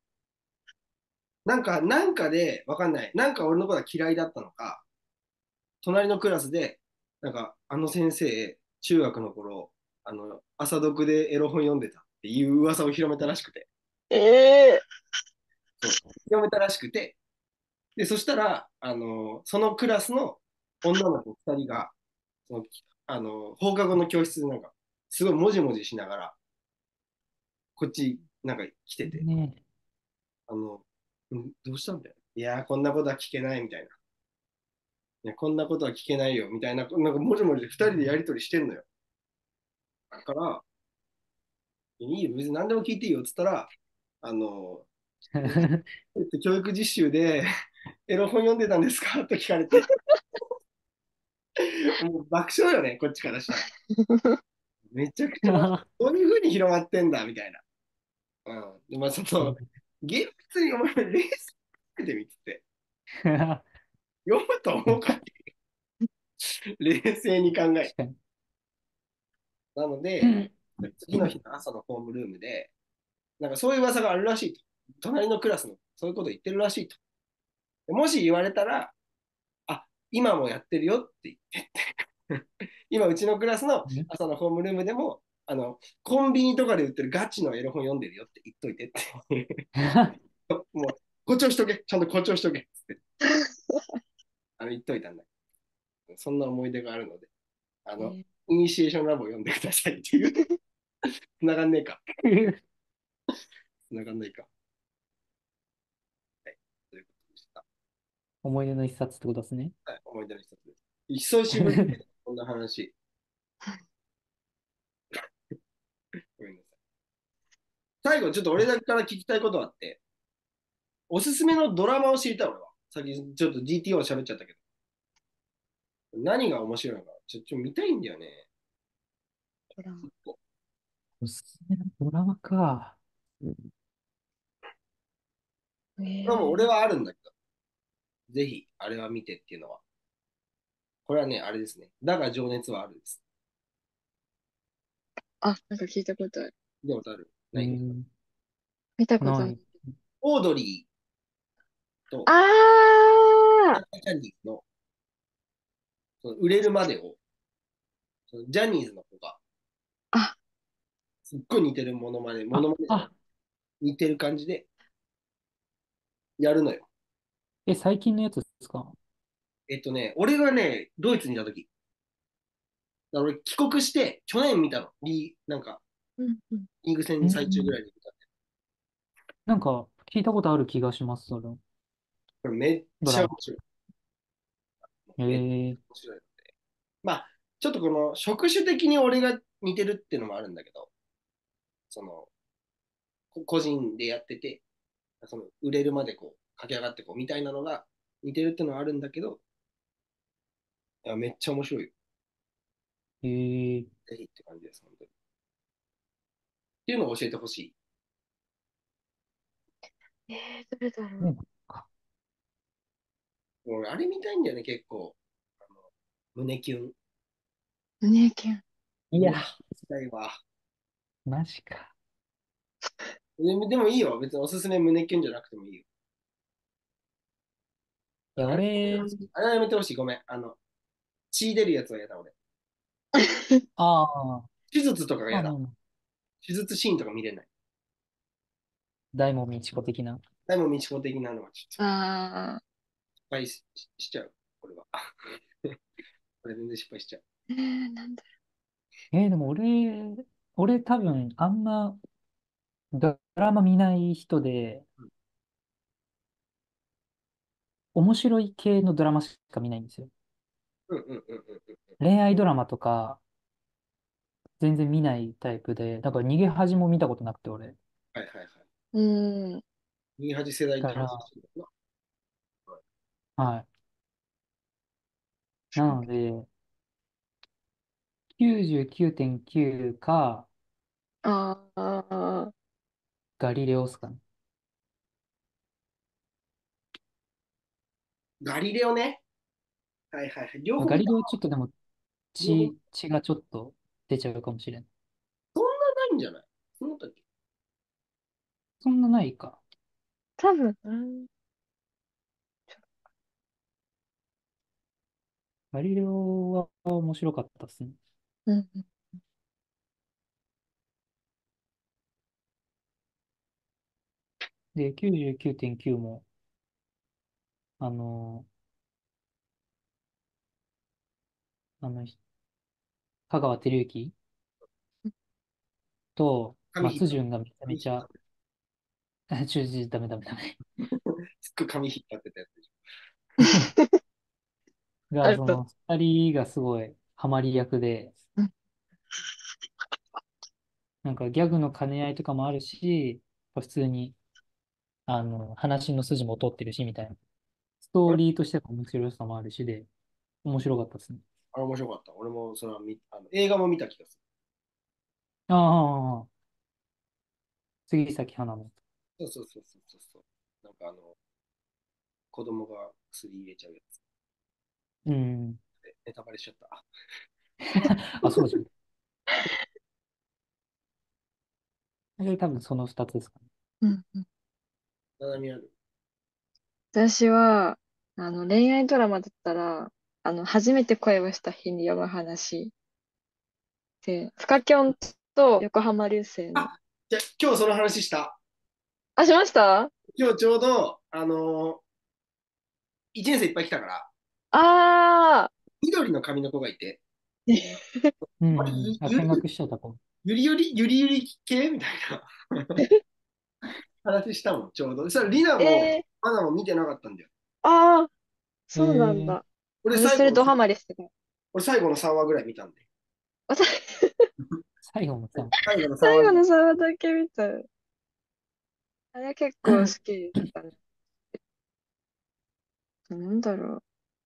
なんかで、わかんない。なんか俺のことが嫌いだったのか、隣のクラスで、なんか、あの先生、中学の頃、朝読でエロ本読んでたっていう噂を広めたらしくて、 ええそう、広めたらしくて、で、そしたら、そのクラスの女の子2人が、その、放課後の教室でなんか、すごいもじもじしながら、こっち、なんか来てて、 ねどうしたみたいな。いやー、こんなことは聞けないみたいな。いや、こんなことは聞けないよみたいな、なんかもじもじ2人でやりとりしてんのよ。だから、いいよ、別に何でも聞いていいよっつったら、あの、ええ。 教育実習でエロ本読んでたんですかと聞かれて、もう爆笑よね、こっちからしたら。めちゃくちゃ爆笑。どういうふうに広まってんだみたいな。うん。で、まあ、その、厳密にお前、冷静で見てて、読むと思うかって冷静に考え。 確かに。 なので、次の日の朝のホームルームで、なんかそういう噂があるらしいと。隣のクラスのそういうこと言ってるらしいと。もし言われたら、あ、今もやってるよって言って、今うちのクラスの朝のホームルームでも、コンビニとかで売ってるガチのエロ本読んでるよって言っといてって。もう、誇張しとけ、ちゃんと誇張しとけって言っといたんだ。そんな思い出があるので、あの、 えイニシエーションラボを読んでくださいっていう、繋がんねえか。繋がんないか。はい。ということでした。 思い出の一冊ってことですね。 はい、思い出の一つです。久しぶりにこんな話。ごめんなさい。最後、ちょっと俺だけから聞きたいことがあって、おすすめのドラマを知りたい、俺は。さっきちょっと GTO 喋っちゃったけど、何が面白いのか、ちょっと見たいんだよね。 ドラマ。 おすすめのドラマか。 これはもう俺ええはあるんだけど、ぜひ、あれは見てっていうのは。これはね、あれですね。だが情熱はあるです。 あ、なんか聞いたことある。 見たことあるない。 えー、 見たことある。 ない。 オードリーとあジャニーズのその売れるまでを、そのジャニーズの子があ、 すっごい似てるモノマネじゃない、 あ、 似てる感じでやるのよ。 最近のやつですか？ 俺がね、ドイツにいた時、だから俺帰国して去年見たの。なんか、 うんうん。 リーグ戦最中ぐうん。 らいに見た。 なんか、聞いたことある気がします、それ。 これめっドラマ。 ちゃ面白い。 えめっちゃー、 面白いので。まあ、ちょっとこの職種的に俺が似てるっていうのもあるんだけど、その、個人でやってて、その売れるまでこう、駆け上がってこう、みたいなのが似てるっていうのはあるんだけど、いや、めっちゃ面白いよ。 えー、 ぜひって感じです、本当に。っていうのを教えてほしい。 どれだろう。 うん。 俺、あれ見たいんだよね、結構。あの胸キュン。 胸キュン。 いや、 胸キュンしたいわ。 マジか。 でもいいよ。別におすすめ胸キュンじゃなくてもいいよ。 いや、俺、 あれはやめてほしい。ごめん。血出るやつは嫌だ、俺。 ああ、 手術とかがまあ嫌だ。 まあまあ、 手術シーンとか見れない。 大門みち子的な。 でも、道子的なのはちょっと失あ敗しちゃう。これは。これ全然失敗しちゃう。 なんだでも俺多分あんまドラマ見ない人で、面白い系のドラマしか見ないんですよ。 うんうんうんうんうん。 恋愛ドラマとか全然見ないタイプで、だから逃げ恥も見たことなくて俺。 はいはいはい。 う。うん。 28世代って話だから、 してるのかはい。なので、99.9かああ、 ガリレオっすかね。 な。ガリレオね。はいはいはい。両方見た。 ガリレオちょっとでも両方血がちょっと出ちゃうかもしれない。 そんなないんじゃない？その時。 そんなないか。 多分。うん。 ガリレオは面白かったですね。 うん。 で、99.9も、あの、あの、香川照之と髪引っ張って、 松潤がめちゃめちゃ、ダメダメダメ。 すっごい髪引っ張ってたやつでしあると。 その二人がすごいハマり役で、 うん。 なんかギャグの兼ね合いとかもあるし、普通に、話の筋も通ってるし、みたいな。ストょ。 ーリーとしての面白さもあるしで、面白かったですね。 あれ面白かった。俺もそれは映画も見た気がすああ、杉咲花の。 る。そうそうそうそうそう。なんか子供が薬入れちゃうやつうん。 で、ネタバレしちゃった。 あ、そうじゃん。多分その二つですかね。 うんうん。 七海ある。 私は、恋愛ドラマだったら、初めて恋をした日に読む話で、フカキョンと横浜流星の。 あ、じゃあ今日その話した。 あ、しました。 今日ちょうど、1年生いっぱい来たから、 あ緑の髪の子がいて、 ー。 あれ、 うん。あ、見学しちゃった子。 ゆりゆり系みたいな話したもん、ちょうど。そしたら、リナも、 えー、 アナも見てなかったんだよ。 あー、 えそうなんー、 だ。 俺最後の、 私それドハマりしてた。 俺最後の3話ぐらい見たんで。 あ、さ最後のさ、 最後の3 最後話ぐらい。 の3話だけ見た。あれ結構好きでしたね。なんだろう。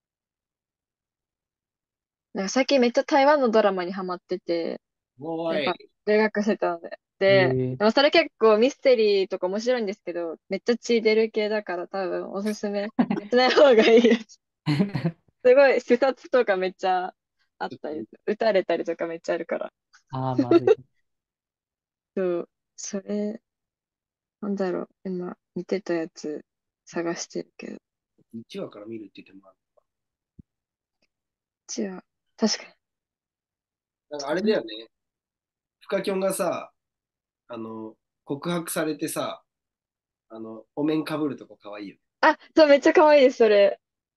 なんか最近めっちゃ台湾のドラマにハマってて、 おい。 やっぱ留学してたので。で、 えー、 でもそれ結構ミステリーとか面白いんですけど、めっちゃ血出る系だから多分おすすめしない方がいいです。すごい、視察とかめっちゃあったり、撃たれたりとかめっちゃあるから。 ああ、まずい。 そう、それ、なんだろう、今見てたやつ探してるけど、 1話から見るって言ってもじゃあ、確かなんかあれだよね。フカキョンがさ、あの、告白されてさ、お面かぶるとこかわいいよね。 あ、そう、めっちゃ可愛いです、それ。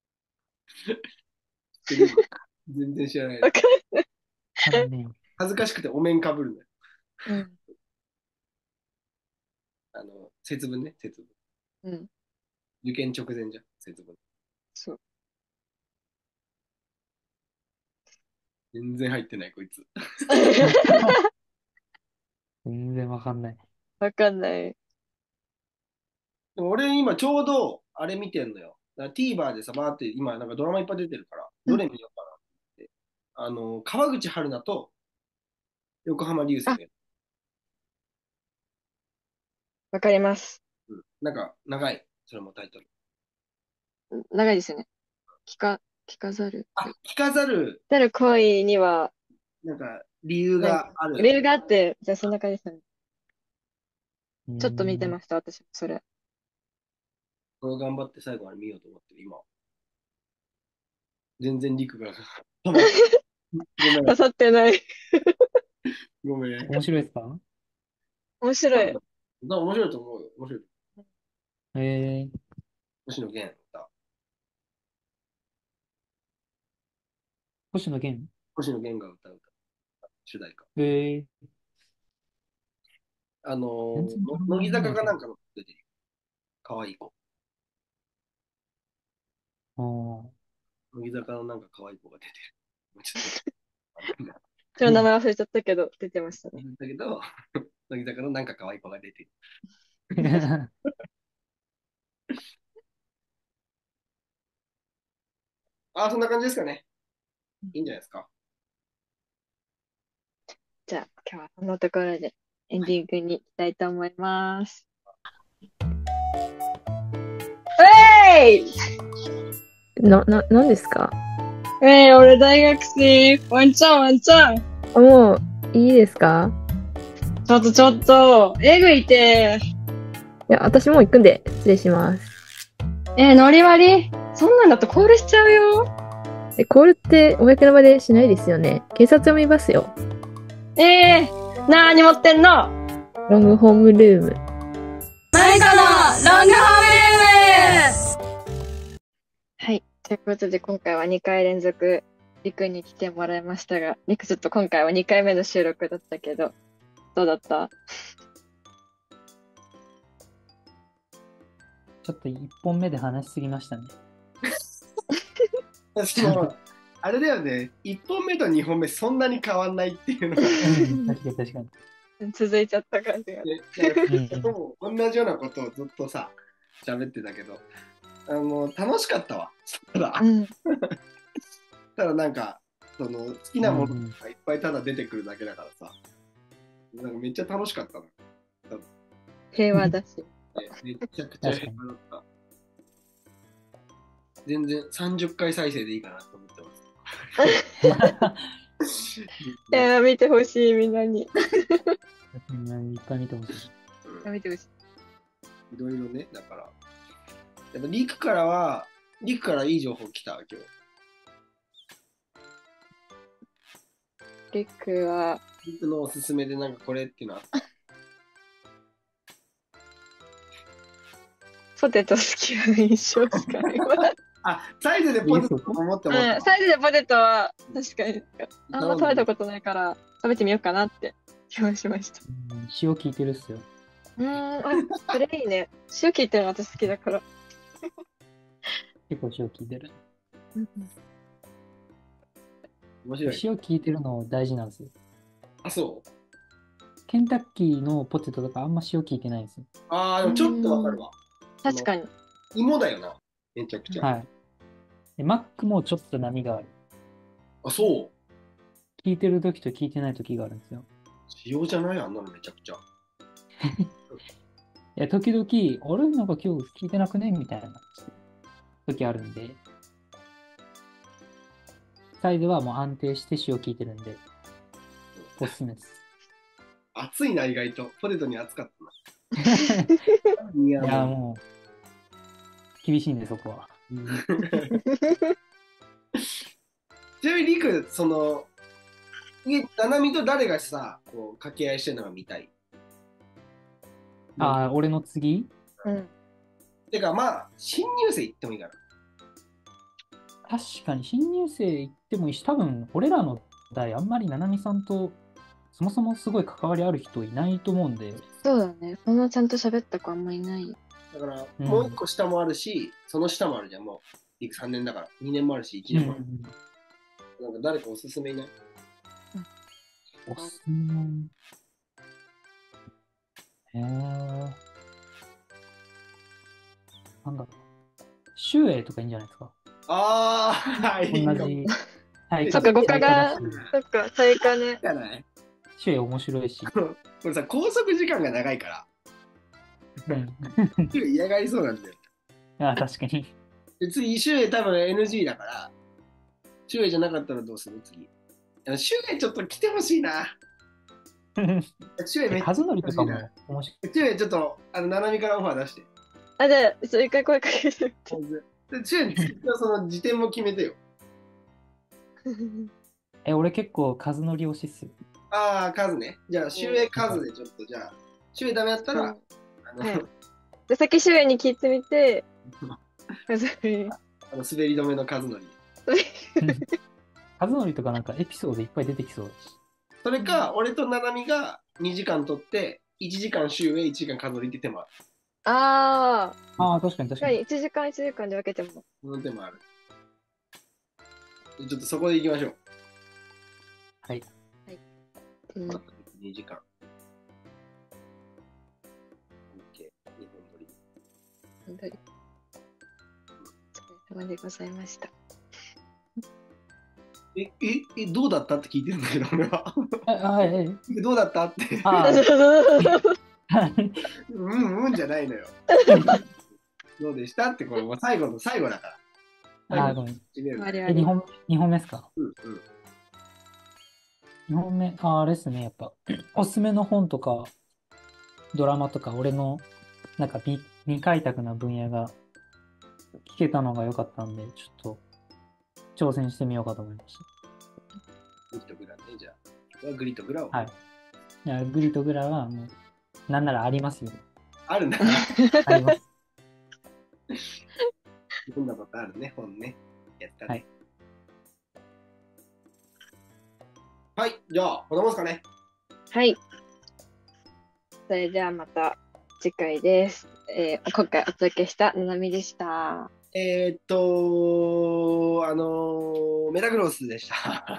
知ってる全然知らない。 わかあのね、 恥ずかしくてお面かぶるのよ。 る。うん。 節分ね、節分。 うん。 受験直前じゃん、節分。 そう。 全然入ってない、こいつ。 全然わかんない。 わかんない。 でも俺今ちょうどあれ見てんのよ。だから TVer でさ、バーって今なんかドラマいっぱい出てるから、どれ見ようかなって。川口春奈と横浜流星あ、 のやつ。 わかります。 うん。なんか長い、それもタイトル。 長いですよね。聞かざる。 あ、聞かざる、 ざる恋には、 なんか理由なんか、 がある。 理由があって、じゃあそんな感じですよね。 うーちょっと見てん。 ました、私もそれ。 これを頑張って最後まで見ようと思ってる、今。全然リクが止まって、ごめん、 刺さってない。 ごめん。 面白いですか？ 面白い。 面白いと思うよ。面白い。 えー、 星野源歌。 星野源。 星野源が歌う歌。主題歌。 えー、全然ドラマ乃木見ないけど。 坂かなんかの出てるよ。可愛い子。 あー乃木坂のなんか可愛い子が出てる。ちょっと、 ちょっと名前忘れちゃったけど、出てましたね。 だけど、乃木坂のなんか可愛い子が出てる。ああ、そんな感じですかね。いいんじゃないですか。 じゃあ、今日はこのところでエンディングに行きたいと思います。えいなんですか？ 俺大学生。ワンチャン、ワンチャン。 もう、いいですか？ ちょっと、ちょっと。えぐいて。 いや、私もう行くんで、失礼します。 ノリ割りそんなんだとコールしちゃうよ。 コールって公の場でしないですよね。警察を見ますよ。 なーに持ってんの？ ロングホームルーム。 マイカのロングホームルーム。はい。ということで、今回は2回連続、リクに来てもらいましたが、リクちょっと今回は2回目の収録だったけど、どうだった？ ちょっと一本目で話しすぎましたね。 私も、あれだよね。1本目と2本目そんなに変わんないっていうのが、 うん確かに確かに。 続いちゃった感じが。 ね、なんかもう同じようなことをずっとさ、喋ってたけど、楽しかったわ。ただ、 うん。 ただなんか、好きなものがいっぱいただ出てくるだけだからさ、なんかめっちゃ楽しかったの。 平和だし。 めちゃくちゃ平和だった。全然30回再生でいいかなと思ってます。 見てほしい、みんなに。 いっぱい見てほしい。 見てほしい。 いろいろね、だから。やっぱリクからいい情報来た、今日。 リクは、 リクのおすすめでなんかこれっていうのは、 ポテト好きな印象しかない。 あ、サイズでポテトと思って思った。 サイズでポテトは、確かに、あんま食べたことないから、食べてみようかなって気がしました。 塩効いてるっすよ。 それいいね。塩効いてるの私好きだから。 結構塩効いてる。 面白い。 塩効いてるの大事なんですよ。 あ、そうケンタッキーのポテトとかあんま塩効いてないんですよ。 ああ、でもちょっとわかるわ。 確かに。 芋だよな。めちゃくちゃ。 はい。でマックもちょっと波がある。 あ、そう。 効いてる時と効いてない時があるんですよ。 塩じゃないあんなのめちゃくちゃ。 いや、時々、あれなんか今日効いてなくねみたいな時あるんで、サイズはもう安定して塩効いてるんで、おすすめです。 熱いな、意外と。ポテトに熱かったな。いや、 いや、 ももう、厳しいんで、そこは。 う。ちなみに、りく、ななみと誰がさ、こう、掛け合いしてるのが見たい。 ああ、俺の次うん。 てか、まあ、新入生行ってもいいかな。 確かに新入生行ってもいいし、多分俺らの代、あんまりななみさんとそもそもすごい関わりある人いないと思うんで、 そうだね。そんなちゃんと喋った子あんまいない。 だから、 うんもう一個下もあるし、その下もあるじゃん、もう。りく3年だから。2年もあるし、1年もある。なんか誰かおすすめいない？ おすすめ。へえ。なんだろう。周英とかいいんじゃないですか。 ああ、いい同の。 じ体そっか、語化が、 体だしそっか、最下ね。 じゃない。 周英面白いし。 これさ、拘束時間が長いから、 うん。 すぐ嫌がりそうなんだよ。 あ、確かに。 で次、周英多分 NG だから、周英じゃなかったらどうする次。周英ちょっと来てほしいな。周英めっちゃ和則とか来てほしいな。 も面白い。 周英ちょっと、ななみからオファー出して。 あ、じゃあ、一回声かけて。 で周英に次のその時点も決めてよ。 俺結構和則推しっすよ。 ああ、数ね。じゃあ、周英数でちょっと、じゃあ、周英ダメだったら、 はいで、先周囲に聞いてみて、 滑り止めの数のり。 和則とかなんかエピソードいっぱい出てきそうだし。 それか、俺とななみが2時間取って、1時間周英、1時間数のりって手もある。 ああ、 ああ、確かに確かに。 1時間1時間で分けても。 その手もある。ちょっとそこで行きましょう。 はい。 うん、 2時間。OK、日本撮り。 本当に。お疲れ様でございました。 どうだったって聞いてるんだけど、俺は。どうだったって。 あうんじゃないのよ。どうでしたって、これもう最後の最後だから。 あ、ごめん。 決める。 2本目ですか？ うん。 2本目、あれですね、やっぱ、おすすめの本とか、ドラマとか、俺の、なんか未開拓な分野が聞けたのが良かったんで、ちょっと、挑戦してみようかと思いましグリとグラね、じゃあ。これはグリとグラを。 はい。いや、グリとグラは、もう、なんならありますよ。 あるんだ。 あります。 こんなことあるね、本ね。やったね。はい、じゃあ、こんなもんすかね。 はい。それではまた次回です。今回お届けしたななみでした。 メタグロスでした。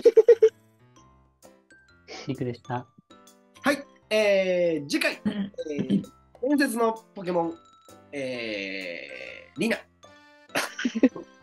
リクでした。 はい、次回、伝説のポケモン、リナ。